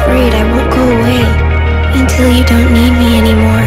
afraid I won't go away until you don't need me anymore.